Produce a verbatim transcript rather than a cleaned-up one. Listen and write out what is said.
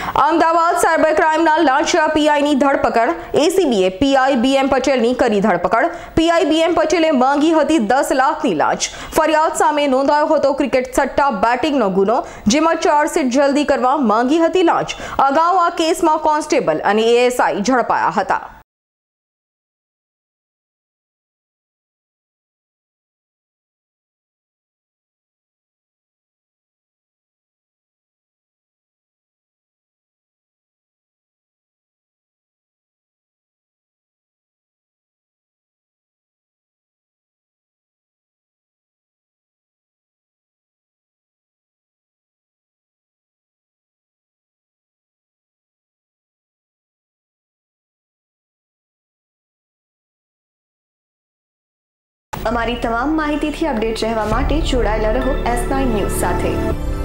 Ahmedabad cyber ક્રાઇમના લાંચા પીઆઈની ધરપકડ। એસીબીએ PI BM પટેલની કરી ધરપકડ। પીઆઈ બીએમ પટેલે માંગી હતી દસ લાખની લાંચ। ફરિયાદ સામે નોંધાયો હતો ક્રિકેટ સટ્ટા બેટિંગનો ગુનો, જેમાં ચાર્જશીટ જલ્દી કરવા માંગી હતી લાંચ। અગાઉ આ કેસમાં કોન્સ્ટેબલ અને એએસઆઈ ઝડપાયા હતા। અમારી તમામ માહિતીથી અપડેટ રહેવા માટે જોડાયેલા રહો એસ નાઇન ન્યૂઝ સાથે।